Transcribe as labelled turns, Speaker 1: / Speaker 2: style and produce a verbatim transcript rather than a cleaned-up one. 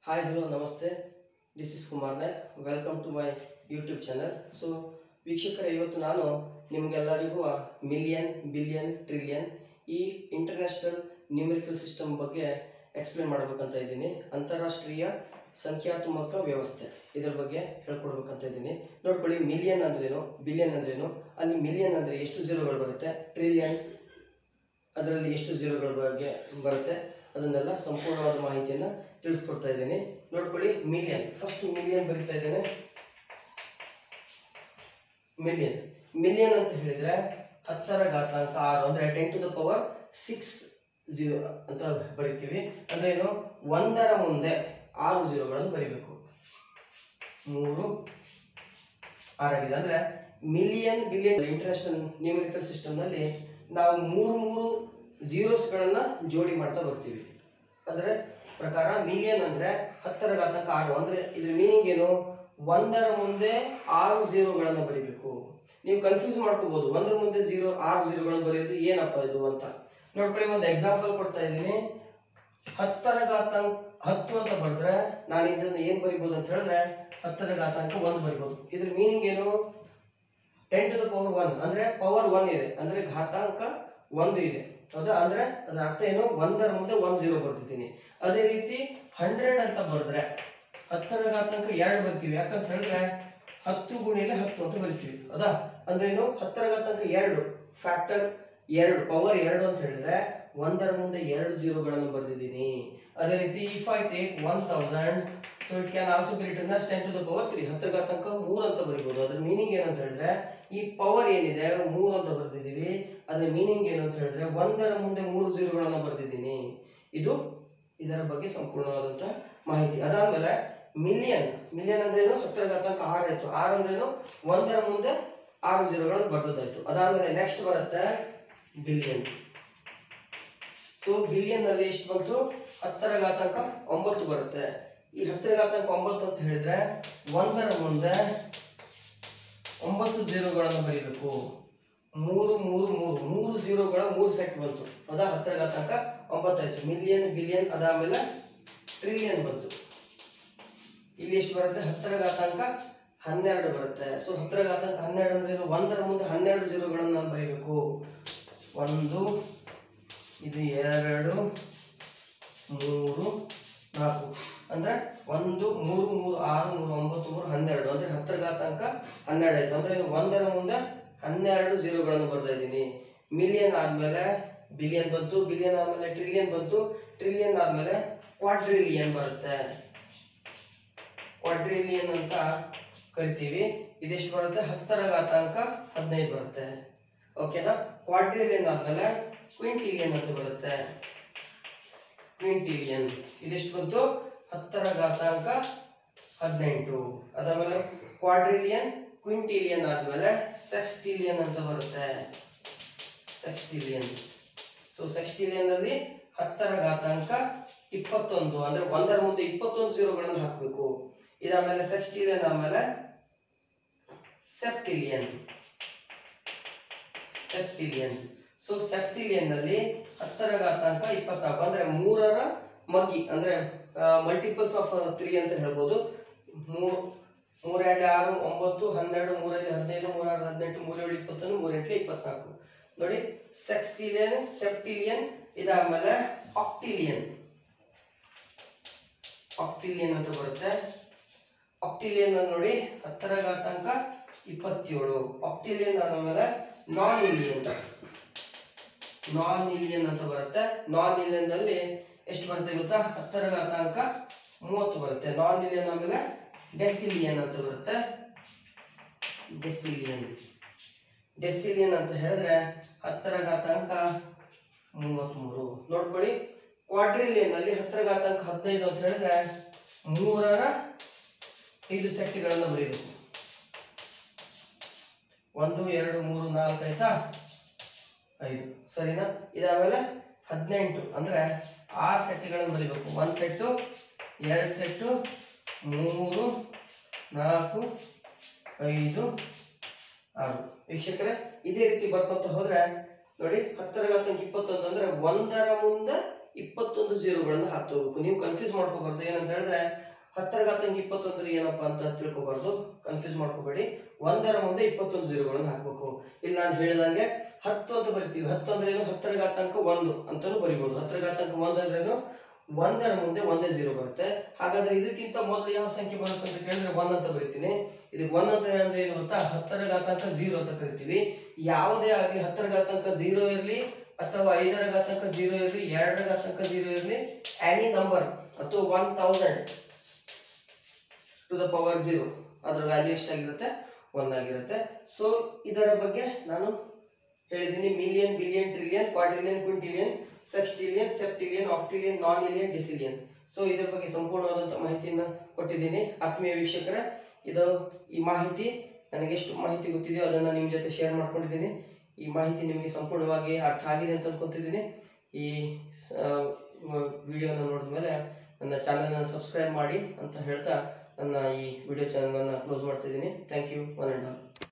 Speaker 1: Hi, hello, namaste. This is Kumar Naik. Welcome to my YouTube channel. So, ವೀಕ್ಷಕರೇ, ಇವತ್ತು ನಾನು ನಿಮಗೆಲ್ಲರಿಗೂ million, billion, trillion ಈ international numerical system ಬಗ್ಗೆ explain ಮಾಡಬೇಕಂತ ಇದ್ದೀನಿ. ಅಂತಾರಾಷ್ಟ್ರೀಯ ಸಂಖ್ಯಾತ್ಮಕ ವ್ಯವಸ್ಥೆ ಇದರ ಬಗ್ಗೆ ಹೇಳ್ಕೊಡ್ಬೇಕಂತ ಇದ್ದೀನಿ. ನೋಡ್ಕೊಳ್ಳಿ, ಮಿಲಿಯನ್ ಅಂದ್ರೇನು, ಬಿಲಿಯನ್ ಅಂದ್ರೇನು, ಅಲ್ಲಿ ಮಿಲಿಯನ್ ಅಂದರೆ ಎಷ್ಟು ಝೀರೋಗಳು ಬರುತ್ತೆ, ಟ್ರಿಲಿಯನ್ ಅದರಲ್ಲಿ ಎಷ್ಟು ಝೀರೋಗಳ ಬಗ್ಗೆ ಬರುತ್ತೆ, ಅದನ್ನೆಲ್ಲ ಸಂಪೂರ್ಣವಾದ ಮಾಹಿತಿಯನ್ನು ತಿಳಿಸ್ಕೊಡ್ತಾ ಇದ್ದೀನಿ. ನೋಡ್ಕೊಳ್ಳಿ, ಮಿಲಿಯನ್ ಫಸ್ಟ್ ಮಿಲಿಯನ್ ಬರೀತಾ ಇದ್ದೇನೆ. ಮಿಲಿಯನ್ ಮಿಲಿಯನ್ ಅಂತ ಹೇಳಿದ್ರೆ ಹತ್ತರ ಘಾತಾಂಕ ಆರು ಅಂದ್ರೆ ten to the power six zero ಅಂತ ಬರಿತೀವಿ. ಅಂದ್ರೆ ಏನು, ಒಂದರ ಮುಂದೆ ಆರು ಜೀರೋಗಳನ್ನು ಬರಿಬೇಕು. ಮೂರು ಆರಾಗಿದೆ. ಅಂದ್ರೆ million, billion international numerical system ನಲ್ಲಿ ನಾವು ಮೂರು ಮೂರು ಝೀರೋಸ್ ಗಳನ್ನ ಜೋಡಿ ಮಾಡ್ತಾ ಬರ್ತೀವಿ. ಅಂದ್ರೆ ಪ್ರಕಾರ ಮಿಲಿಯನ್ ಅಂದ್ರೆ ಹತ್ತರ ಘಾತಾಂಕ ಆರು ಅಂದ್ರೆ ಇದ್ರ ಮೀನಿಂಗ್ ಏನು, ಒಂದರ ಮುಂದೆ ಆರು ಝೀರೋಗಳನ್ನು ಬರೀಬೇಕು. ನೀವು ಕನ್ಫ್ಯೂಸ್ ಮಾಡ್ಕೋಬಹುದು, ಒಂದರ ಮುಂದೆ ಜೀರೋ ಆರು ಝೀರೋಗಳನ್ನು ಬರೆಯೋದು ಏನಪ್ಪ ಇದು ಅಂತ. ನೋಡ್ಕೊಳ್ಳಿ, ಒಂದು ಎಕ್ಸಾಂಪಲ್ ಕೊಡ್ತಾ ಇದ್ದೀನಿ. ಹತ್ತರ ಘಾತಾಂಕ ಹತ್ತು ಅಂತ ಬರೆದ್ರೆ ನಾನು ಇದನ್ನು ಏನ್ ಬರಿಬಹುದು ಅಂತ ಹೇಳಿದ್ರೆ ಹತ್ತರ ಘಾತಾಂಕ ಒಂದು ಬರಿಬಹುದು. ಇದ್ರ ಮೀನಿಂಗ್ ಏನು, ten to the power one ಅಂದ್ರೆ ಪವರ್ ಒನ್ ಇದೆ ಅಂದ್ರೆ ಘಾತಾಂಕ ಒಂದು ಇದೆ, ಹೌದಾ? ಅಂದ್ರೆ ಅದರ ಅರ್ಥ ಏನು, ಒಂದರ ಮುಂದೆ ಒಂದ್ ಜೀರೋ ಬರ್ತಿದ್ದೀನಿ. ಅದೇ ರೀತಿ ಹಂಡ್ರೆಡ್ ಅಂತ ಬರೆದ್ರೆ ಹತ್ತರ ಘಾತಾಂಕ ಎರಡು ಬರ್ತೀವಿ. ಯಾಕಂತ ಹೇಳಿದ್ರೆ ಹತ್ತು ಗುಣಿಲೆ ಹತ್ತು ಅಂತ ಬರಿತೀವಿ, ಹೌದಾ? ಅಂದ್ರೆ ಏನು, ಹತ್ತರ ಘಾತಾಂಕ ಎರಡು ಫ್ಯಾಕ್ಟರ್ ಎರಡು ಪವರ್ ಎರಡು ಅಂತ ಹೇಳಿದ್ರೆ ಒಂದರ ಮುಂದೆ ಎರಡು ಜೀರೋಗಳನ್ನು ಬರೆದಿದ್ದೀನಿ. ಅದೇ ರೀತಿ if I take one thousand so it can also be written as ten to the power three. ಹತ್ತರ ಘಾತಾಂಕ ಮೂರು ಅಂತ ಬರೀಬಹುದು. ಅದ್ರ ಮೀನಿಂಗ್ ಏನಂತ ಹೇಳಿದ್ರೆ ಈ ಪವರ್ ಏನಿದೆ ಮೂರು ಅಂತ ಬರ್ದಿದ್ದೀವಿ. ಅದ್ರ ಮೀನಿಂಗ್ ಏನು ಅಂತ ಹೇಳಿದ್ರೆ ಒಂದರ ಮುಂದೆ ಮೂರು ಜೀರೋಗಳನ್ನು ಬರೆದಿದ್ದೀನಿ. ಇದು ಇದರ ಬಗ್ಗೆ ಸಂಪೂರ್ಣವಾದಂತ ಮಾಹಿತಿ. ಅದಾದ್ಮೇಲೆ ಮಿಲಿಯನ್ ಮಿಲಿಯನ್ ಅಂದ್ರೆ ಏನು, ಹತ್ತರ ಘಾತಾಂಕ ಆರು ಆಯ್ತು. ಆರು ಅಂದ್ರೇನು, ಒಂದರ ಮುಂದೆ ಆರು ಜೀರೋಗಳನ್ನು ಬರ್ದದ್ದಾಯ್ತು. ಅದಾದ್ಮೇಲೆ ನೆಕ್ಸ್ಟ್ ಬರುತ್ತೆ ಬಿಲಿಯನ್. ಸೊ ಬಿಲಿಯನ್ ಅಲ್ಲಿ ಎಷ್ಟು ಬಂತು, ಹತ್ತರ ಘಾತಾಂಕ ಒಂಬತ್ತು ಬರುತ್ತೆ. ಈ ಹತ್ತರ ಘಾತಾಂಕ ಒಂಬತ್ತು ಅಂತ ಹೇಳಿದ್ರೆ ಒಂದರ ಮುಂದೆ ಒಂಬತ್ತು ಜೀರೋಗಳನ್ನು ಬರೀಬೇಕು. ಮೂರು ಮೂರು ಮೂರು ಮೂರು ಜೀರೋಗಳ ಮೂರು ಸೆಟ್ ಬಂತು, ಹೌದಾ? ಹತ್ತರ ಘಾತಾಂಕ ಒಂಬತ್ತಾಯ್ತು. ಮಿಲಿಯನ್, ಬಿಲಿಯನ್, ಅದಾದ್ಮೇಲೆ ಟ್ರಿಲಿಯನ್ ಬಂತು. ಇಲ್ಲಿ ಎಷ್ಟು ಬರುತ್ತೆ, ಹತ್ತರ ಘಾತಾಂಕ ಹನ್ನೆರಡು ಬರುತ್ತೆ. ಸೊ ಹತ್ತರ ಘಾತಾಂಕ ಹನ್ನೆರಡು ಅಂದ್ರೆ ಒಂದರ ಮುಂದೆ ಹನ್ನೆರಡು ಜೀರೋಗಳನ್ನು ನಾನು ಬರೀಬೇಕು. ಒಂದು, ಇದು ಎರಡು, ಮೂರು, ನಾಲ್ಕು ಅಂದ್ರೆ ಒಂದು ಮೂರು ಮೂರು ಆರು ಮೂರು ಒಂಬತ್ತು ಮೂರು ಹನ್ನೆರಡು ಅಂದ್ರೆ ಹತ್ತರ ಘಾತಾಂಕ ಹನ್ನೆರಡು ಆಯ್ತು. ಅಂದ್ರೆ ಒಂದರ ಮುಂದೆ ಹನ್ನೆರಡು ಜೀರೋಗಳನ್ನು ಬರ್ತಾ ಇದ್ದೀನಿ. ಮಿಲಿಯನ್ ಆದ್ಮೇಲೆ ಬಿಲಿಯನ್ ಬಂತು, ಬಿಲಿಯನ್ ಆದ್ಮೇಲೆ ಟ್ರಿಲಿಯನ್ ಬಂತು, ಟ್ರಿಲಿಯನ್ ಆದ್ಮೇಲೆ ಕ್ವಾಡ್ರಿಲಿಯನ್ ಬರುತ್ತೆ. ಕ್ವಾಡ್ರಿಲಿಯನ್ ಅಂತ ಕರಿತೀವಿ. ಇದೆಷ್ಟು ಬರುತ್ತೆ, ಹತ್ತರ ಘಾತಾಂಕ ಹದಿನೈದು ಬರುತ್ತೆ. ಓಕೆನಾ? ಕ್ವಾಡ್ರಿಲಿಯನ್ ಆದ್ಮೇಲೆ ಕ್ವಿಂಟಿಲಿಯನ್ ಅಂತ ಬರುತ್ತೆ. ಕ್ವಿಂಟಿಲಿಯನ್ ಇದೆಷ್ಟು ಬಂತು, ಹತ್ತರ ಘಾತಾಂಕ ಹದಿನೆಂಟು. ಅದಾದ್ಮೇಲೆ ಕ್ವಾಡ್ರಿಲಿಯನ್, ಕ್ವಿಂಟಿಲಿಯನ್ ಆದ್ಮೇಲೆ ಸೆಕ್ಸ್ಟಿಲಿಯನ್ ಅಂತ ಬರುತ್ತೆ. ಸೆಕ್ಸ್ಟಿಲಿಯನ್. ಸೊ ಸೆಕ್ಸ್ಟಿಲಿಯನ್ ಅಲ್ಲಿ ಹತ್ತರ ಘಾತಾಂಕ ಇಪ್ಪತ್ತೊಂದು ಅಂದ್ರೆ ಒಂದರ ಮುಂದೆ ಇಪ್ಪತ್ತೊಂದು ಜೀರೋಗಳನ್ನು ಹಾಕಬೇಕು. ಇದಾದ್ಮೇಲೆ ಸೆಕ್ಸ್ಟಿಲಿಯನ್ ಆದ್ಮೇಲೆ ಸೆಪ್ಟಿಲಿಯನ್. ಸೆಪ್ಟಿಲಿಯನ್. ಸೊ ಸೆಪ್ಟಿಲಿಯನ್ ನಲ್ಲಿ ಹತ್ತರ ಘಾತಾಂಕ ಇಪ್ಪತ್ನಾಲ್ಕು ಅಂದ್ರೆ ಮೂರರ ಮಗ್ಗಿ ಅಂದ್ರೆ ಮಲ್ಟಿಪಲ್ಸ್ ಆಫ್ ತ್ರೀ ಅಂತ ಹೇಳ್ಬೋದು. ಮೂರು ಮೂರೆರಡು ಆರು ಒಂಬತ್ತು ಹನ್ನೆರಡು ಮೂರಲ್ಲಿ ಹದಿನೈದು ಮೂರಾರು ಹದಿನೆಂಟು ಮೂರೇಳು ಇಪ್ಪತ್ತೊಂದು ಮೂರೆಂಟ್ಲೆ ಇಪ್ಪತ್ನಾಲ್ಕು. ನೋಡಿ, ಸೆಕ್ಸ್ಟಿಲಿಯನ್, ಸೆಪ್ಟಿಲಿಯನ್, ಇದಾದ್ಮೇಲೆ ಆಕ್ಟಿಲಿಯನ್. ಆಕ್ಟಿಲಿಯನ್ ಅಂತ ಬರುತ್ತೆ. ಆಕ್ಟಿಲಿಯನ್ ನೋಡಿ, ಹತ್ತರ ಘಾತಾಂಕ ಇಪ್ಪತ್ತೇಳು. ಆಕ್ಟಿಲಿಯನ್ ಆದ್ಮೇಲೆ ನಾನ್ ಇಲಿಯನ್. ನಾನ್ ಇಲಿಯನ್ ಅಂತ ಬರುತ್ತೆ. ನಾನ್ ಇಲಿಯನ್ ನಲ್ಲಿ ಎಷ್ಟು ಬರುತ್ತೆ ಗೊತ್ತಾ, ಹತ್ತರ ಘಾತಾಂಕ ಮೂವತ್ತು ಬರುತ್ತೆ. ನಾನ್ ಇಲಿಯನ್ ಆಮೇಲೆ ಡೆಸಿಲಿಯನ್ ಅಂತ ಬರುತ್ತೆ. ಡೆಸಿಲಿಯನ್. ಡೆಸಿಲಿಯನ್ ಅಂತ ಹೇಳಿದ್ರೆ ಹತ್ತರ ಘಾತಾಂಕ ಮೂವತ್ಮೂರು. ನೋಡ್ಕೊಳ್ಳಿ, ಕ್ವಾಡ್ರಿಲಿಯನ್ ಅಲ್ಲಿ ಹತ್ತರ ಘಾತಾಂಕ ಹದಿನೈದು ಅಂತ ಹೇಳಿದ್ರೆ ಮೂರರ ಐದು ಸೆಟ್ಗಳನ್ನು ಬರೀಬೇಕು. ಒಂದು ಎರಡು ಮೂರು ನಾಲ್ಕು ಆಯ್ತಾ, ಐದು, ಸರಿನಾ? ಇದಾದ್ಮೇಲೆ ಹದಿನೆಂಟು ಅಂದ್ರೆ ಆರು ಸೆಟ್ಗಳನ್ನು ಬರೀಬೇಕು. ಒಂದ್ ಸೆಟ್ಟು, ಎರಡು ಸೆಟ್ಟು, ಮೂರು, ನಾಲ್ಕು, ಐದು, ಆರು. ವೀಕ್ಷಕರೇ, ಇದೇ ರೀತಿ ಬರ್ಕೊಂತ ಹೋದ್ರೆ ನೋಡಿ, ಹತ್ತರ ಘಾತಾಂಕ ಇಪ್ಪತ್ತೊಂದು ಅಂದ್ರೆ ಒಂದರ ಮುಂದೆ ಇಪ್ಪತ್ತೊಂದು ಜೀರೋಗಳನ್ನು ಹಾಕ್ತಾ ಹೋಗ್ಬೇಕು. ನೀವು ಕನ್ಫ್ಯೂಸ್ ಮಾಡ್ಕೋಬಾರ್ದು. ಏನಂತ ಹೇಳಿದ್ರೆ ಹತ್ತರ ಘಾತಾಂಕ ಇಪ್ಪತ್ತೊಂದರ ಏನಪ್ಪಾ ಅಂತ ತಿಳ್ಕೊಬಾರ್ದು, ಕನ್ಫ್ಯೂಸ್ ಮಾಡ್ಕೋಬೇಡಿ. ಒಂದರ ಮುಂದೆ ಇಪ್ಪತ್ತೊಂದು ಜೀರೋಗಳನ್ನು ಹಾಕ್ಬೇಕು. ಇಲ್ಲಿ ನಾನು ಹೇಳಿದಂಗೆ ಹತ್ತು ಅಂತ ಬರಿತೀವಿ. ಹತ್ತು ಅಂದ್ರೆ ಏನು, ಹತ್ತರ ಘಾತಾಂಕ ಒಂದು ಅಂತಾನು ಬರಿಬಹುದು. ಹತ್ತರ ಘಾತಾಂಕ ಒಂದು ಅಂದ್ರೇನು, ಒಂದರ ಮುಂದೆ ಒಂದೇ ಜೀರೋ ಬರುತ್ತೆ. ಹಾಗಾದ್ರೆ ಇದಕ್ಕಿಂತ ಮೊದಲು ಯಾವ ಸಂಖ್ಯೆ ಬರುತ್ತೆ ಅಂತ ಕೇಳಿದ್ರೆ ಒನ್ ಅಂತ ಬರಿತೀನಿ. ಇದಕ್ಕೆ ಒನ್ ಅಂತ ಅಂದ್ರೆ ಏನು ಗೊತ್ತಾ, ಹತ್ತರ ಘಾತಾಂಕ ಜೀರೋ ಅಂತ ಕರಿತೀವಿ. ಯಾವುದೇ ಆಗಲಿ ಹತ್ತರ ಘಾತಾಂಕ ಜೀರೋ ಇರಲಿ ಅಥವಾ ಐದರ ಘಾತಾಂಕ ಜೀರೋ ಇರಲಿ, ಎರಡರ ಘಾತಾಂಕ ಜೀರೋ ಇರಲಿ, ಎನಿ ನಂಬರ್ ಅಥವಾ one thousand to the power zero ಅದರ ವ್ಯಾಲ್ಯೂ ಎಷ್ಟಾಗಿರುತ್ತೆ, ಒನ್ ಆಗಿರುತ್ತೆ. ಸೊ ಇದರ ಬಗ್ಗೆ ನಾನು ಹೇಳಿದ್ದೀನಿ. Million, billion, trillion, quadrillion, quintillion, sextillion, septillion, octillion, nonillion, decillion. So ಇದರ ಬಗ್ಗೆ ಸಂಪೂರ್ಣವಾದಂತಹ ಮಾಹಿತಿಯನ್ನು ಕೊಟ್ಟಿದ್ದೀನಿ. ಆತ್ಮೀಯ ವೀಕ್ಷಕರೇ, ಇದು ಈ ಮಾಹಿತಿ ನನಗೆ ಎಷ್ಟು ಮಾಹಿತಿ ಗೊತ್ತಿದೆಯೋ ಅದನ್ನು ನಿಮ್ಮ ಜೊತೆ ಶೇರ್ ಮಾಡ್ಕೊಂಡಿದ್ದೀನಿ. ಈ ಮಾಹಿತಿ ನಿಮಗೆ ಸಂಪೂರ್ಣವಾಗಿ ಅರ್ಥ ಆಗಿದೆ ಅಂತ ಅನ್ಕೊಂತಿದ್ದೀನಿ. ಈ ವಿಡಿಯೋನ ನೋಡಿದ ಮೇಲೆ ನನ್ನ ಚಾನಲ್ನ ಸಬ್ಸ್ಕ್ರೈಬ್ ಮಾಡಿ ಅಂತ ಹೇಳ್ತಾ ನನ್ನ ಈ ವಿಡಿಯೋ ಚಾನಲನ್ನು ಕ್ಲೋಸ್ ಮಾಡ್ತಿದ್ದೀನಿ. Thank you one and all.